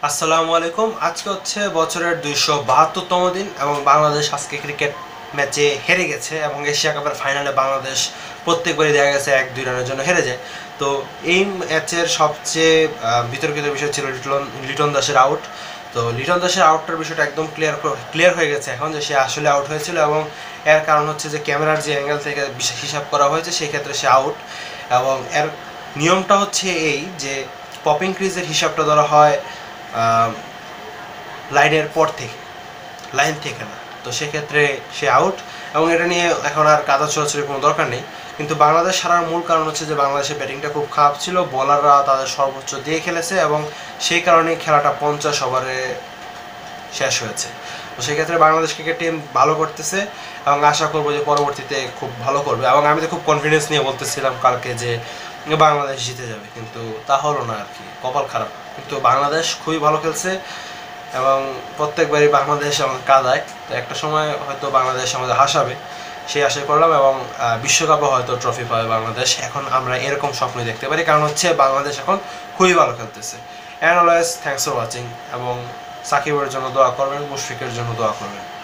আসসালামু আলাইকুম। আজকে হচ্ছে বছরের 272তম দিন এবং বাংলাদেশ আজকে ক্রিকেট ম্যাচে হেরে গেছে এবং এশিয়া কাপের ফাইনালে বাংলাদেশ প্রত্যেকবারই দেখা গেছে 1-2 রানের জন্য হেরে যায়। তো এই ম্যাচের সবচেয়ে বিতর্কিত বিষয় ছিল লিটন দাসের আউট। তো লিটন দাসের আউটটার বিষয়টা একদম ক্লিয়ার হয়ে গেছে এখন যে সে আসলে আউট হয়েছিল, এবং এর কারণ হচ্ছে যে ক্যামেরার যে অ্যাঙ্গেল থেকে হিসাব করা হয়েছে সেই ক্ষেত্রে সে আউট। এবং এর নিয়মটা হচ্ছে এই যে পপিং ক্রিজের হিসাবটা ধরা হয় লাইনের পর থেকে, লাইন থেকে না। তো সেক্ষেত্রে সে আউট এবং এটা নিয়ে এখন আর কাদা ছোড়াছুড়ির কোনো দরকার নেই। কিন্তু বাংলাদেশ হারার মূল কারণ হচ্ছে যে বাংলাদেশের ব্যাটিংটা খুব খারাপ ছিল, বোলাররা তাদের সর্বোচ্চ দিয়ে খেলেছে এবং সেই কারণেই খেলাটা 50 ওভারে শেষ হয়েছে। তো সেক্ষেত্রে বাংলাদেশ ক্রিকেট টিম ভালো করতেছে এবং আশা করবো যে পরবর্তীতে খুব ভালো করবে। এবং আমি তো খুব কনফিডেন্স নিয়ে বলতেছিলাম কালকে যে বাংলাদেশ জিতে যাবে, কিন্তু তা হলো না আর কি, কপাল খারাপ। কিন্তু বাংলাদেশ খুবই ভালো খেলছে এবং প্রত্যেকবারই বাংলাদেশ আমাদের কাঁদায়। তো একটা সময় হয়তো বাংলাদেশ আমাদের হাসাবে সেই আশা করলাম, এবং বিশ্বকাপে হয়তো ট্রফি পাবে বাংলাদেশ। এখন আমরা এরকম স্বপ্নই দেখতে পারি, কারণ হচ্ছে বাংলাদেশ এখন খুবই ভালো খেলতেছে। And always thanks for watching, এবং সাকিবের জন্য দোয়া করবেন, মুশফিকের জন্য দোয়া করবেন।